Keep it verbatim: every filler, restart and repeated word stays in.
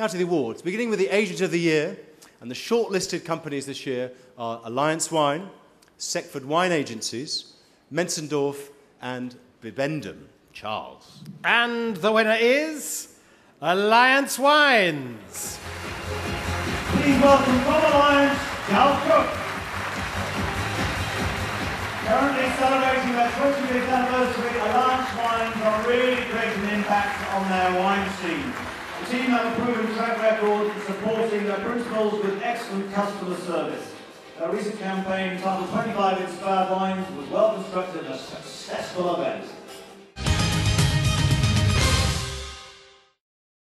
Now to the awards, beginning with the Agent of the Year, and the shortlisted companies this year are Alliance Wine, Seckford Wine Agencies, Mensendorf and Bibendum. Charles. And the winner is Alliance Wines. Please welcome from Alliance, Charles Cook. Currently celebrating their twenty-fifth anniversary, Alliance Wines are really creating an impact on their wine scene. The team have a proven track record in supporting their principles with excellent customer service. Their recent campaign, entitled twenty-five Inspired Wines, was well constructed and a successful event.